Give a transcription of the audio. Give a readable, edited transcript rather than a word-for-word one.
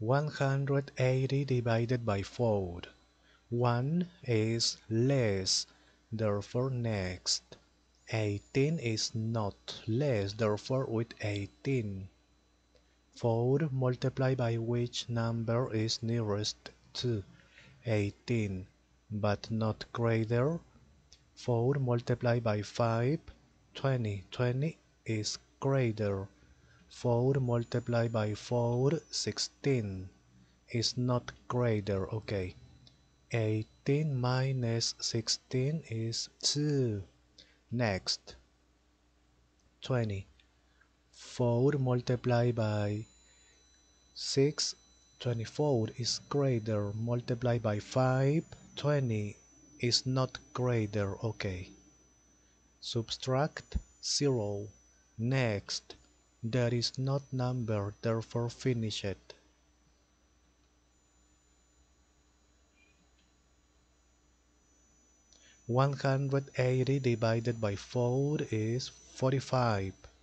180 divided by 4. 1 is less, therefore next. 18 is not less, therefore with 18. 4 multiplied by which number is nearest to 18, but not greater. 4 multiplied by 5, 20. 20 is greater. 4 multiplied by 4, 16 is not greater. Okay. 18 minus 16 is 2. Next. 20. 4 multiplied by 6, 24 is greater. Multiplied by 5, 20 is not greater. Okay. Subtract 0. Next. There is not number, therefore finish it. 180 divided by 4 is 45.